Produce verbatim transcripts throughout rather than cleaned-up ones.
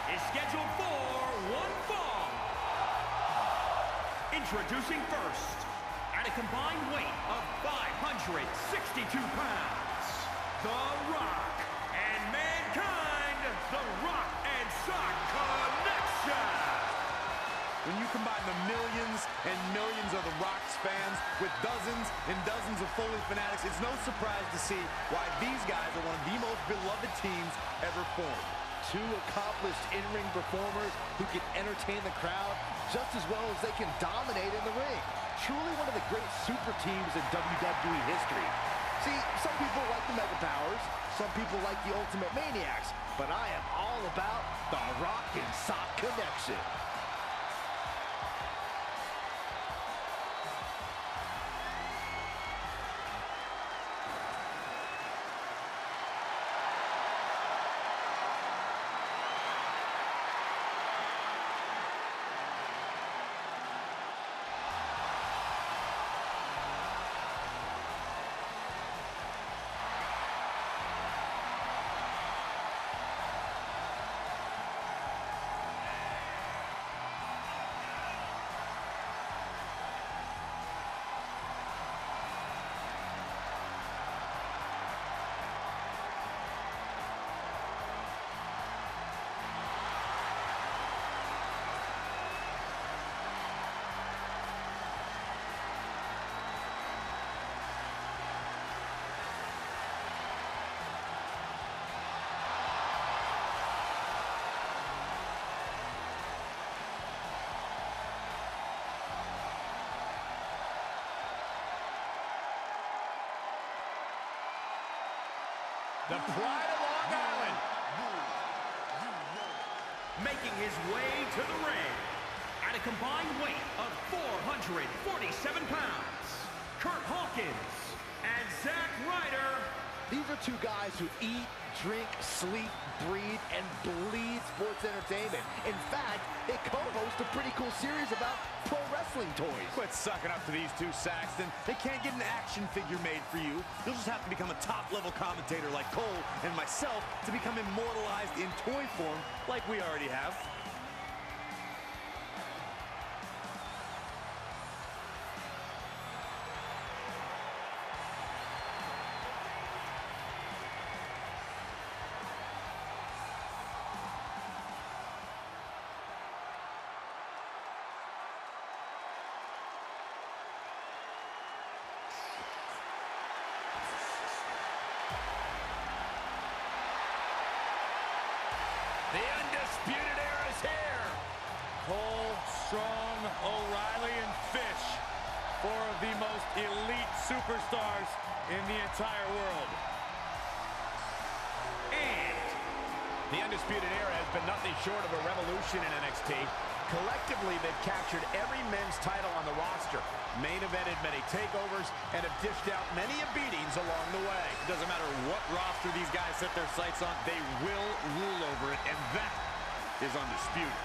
is scheduled for one fall. Introducing first, at a combined weight of five hundred sixty-two pounds, The Rock and Mankind, The Rock and Sock Connection. When you combine the millions and millions of The Rock's fans with dozens and dozens of Foley fanatics, it's no surprise to see why these guys are one of the most beloved teams ever formed. Two accomplished in-ring performers who can entertain the crowd just as well as they can dominate in the ring. Truly one of the great super teams in W W E history. See, some people like the Mega Powers, some people like the Ultimate Maniacs, but I am all about the Rock and Sock Connection. The Pride of Long Island. Making his way to the ring, at a combined weight of four hundred forty-seven pounds, Curt Hawkins and Zack Ryder. These are two guys who eat, drink, sleep, breathe, and bleed sports entertainment. In fact, they co-host a pretty cool series about pro wrestling toys. Quit sucking up to these two, Saxton. They can't get an action figure made for you. You'll just have to become a top-level commentator like Cole and myself to become immortalized in toy form like we already have. The Undisputed Era is here. Cole, Strong, O'Reilly, and Fish. Four of the most elite superstars in the entire world. And The Undisputed Era has been nothing short of a revolution in N X T. Collectively, they've captured every men's title on the roster, main evented many takeovers, and have dished out many beatings along the way. It doesn't matter what roster these guys set their sights on, they will rule over it, and that is undisputed.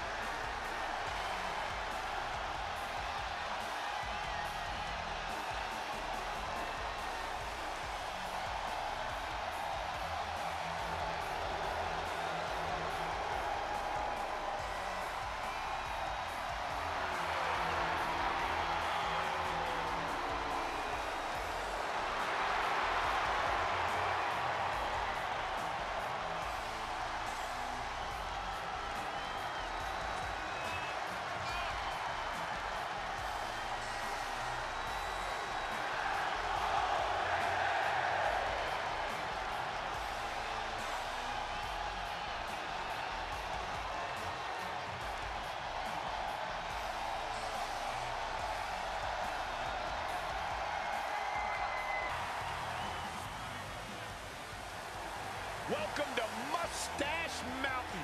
Welcome to Mustache Mountain.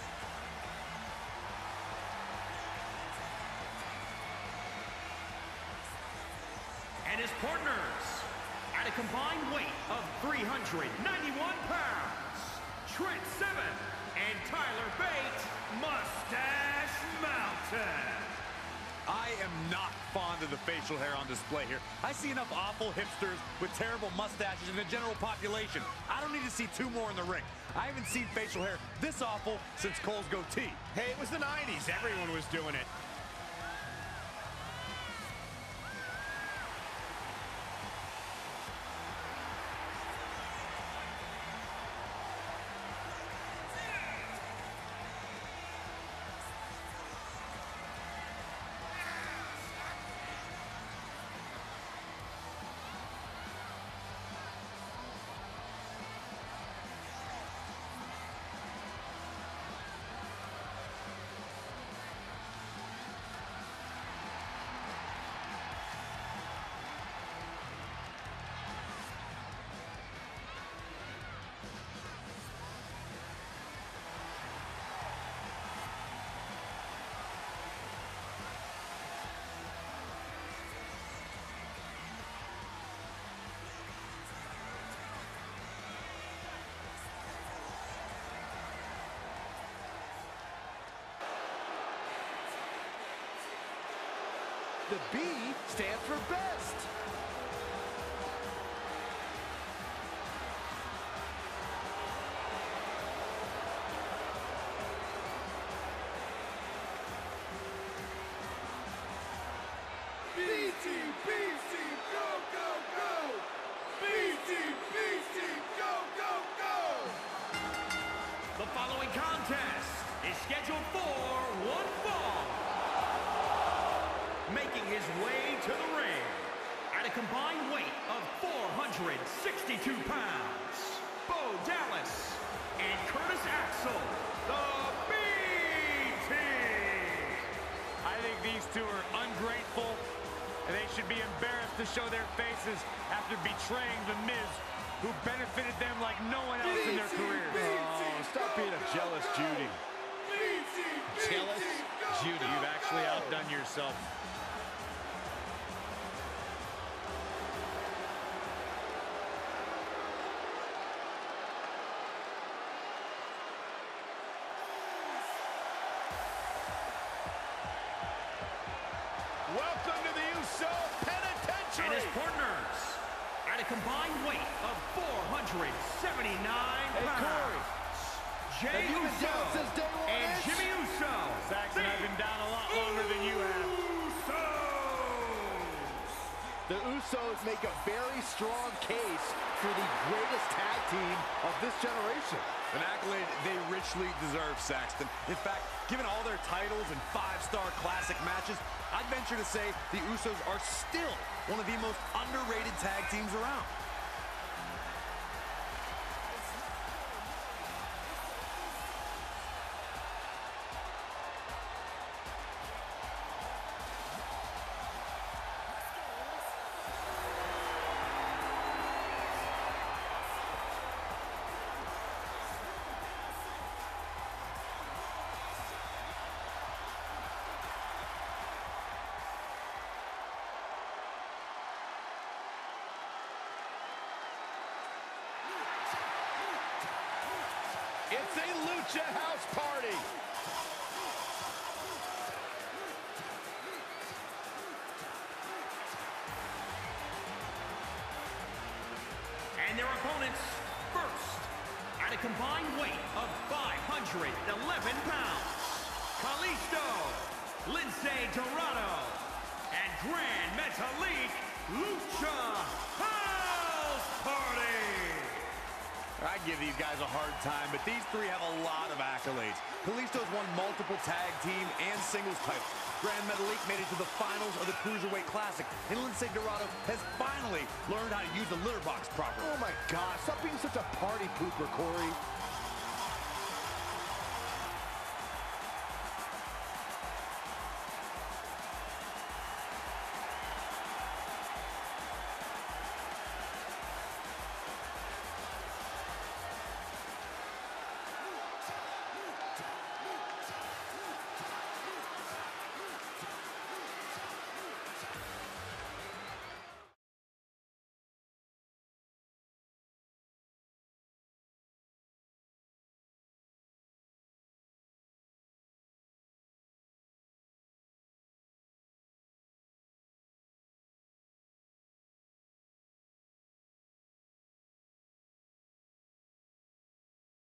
and his partners, at a combined weight of three hundred ninety-one pounds, Trent Seven and Tyler Bate, Mustache Mountain. I I am not fond of the facial hair on display here. I see enough awful hipsters with terrible mustaches in the general population. I don't need to see two more in the ring. I haven't seen facial hair this awful since Cole's goatee. Hey, it was the nineties. Everyone was doing it. The B stands for best. B T, B C, go, go, go! B T, B C, go, go, go! The following contest is scheduled for one fall. Making his way to the ring at a combined weight of four hundred sixty-two pounds, Bo Dallas and Curtis Axel, the B-Team. I think these two are ungrateful, and they should be embarrassed to show their faces after betraying The Miz, who benefited them like no one else in their careers. Oh, stop being a jealous Judy. Jealous? Judy, you've actually outdone yourself. Welcome to the Uso Penitentiary. And his partners at a combined weight of four hundred seventy-nine Hey, pounds. Corey. Jey Have you been Uso down since day one, and Ish? Jimmy Uso. Saxton, I've been down a lot longer than you have. Usos. The Usos make a very strong case for the greatest tag team of this generation. An accolade they richly deserve, Saxton. In fact, given all their titles and five-star classic matches, I'd venture to say the Usos are still one of the most underrated tag teams around. It's a Lucha House Party. And their opponents, first, at a combined weight of five hundred eleven pounds, Kalisto, Lince Dorado, and Grand Metalik Lucha House Party. I give these guys a hard time, but these three have a lot of accolades. Kalisto's won multiple tag team and singles titles. Grand Metalik made it to the finals of the Cruiserweight Classic, and Lince Dorado has finally learned how to use the litter box properly. Oh my gosh, stop being such a party pooper, Corey.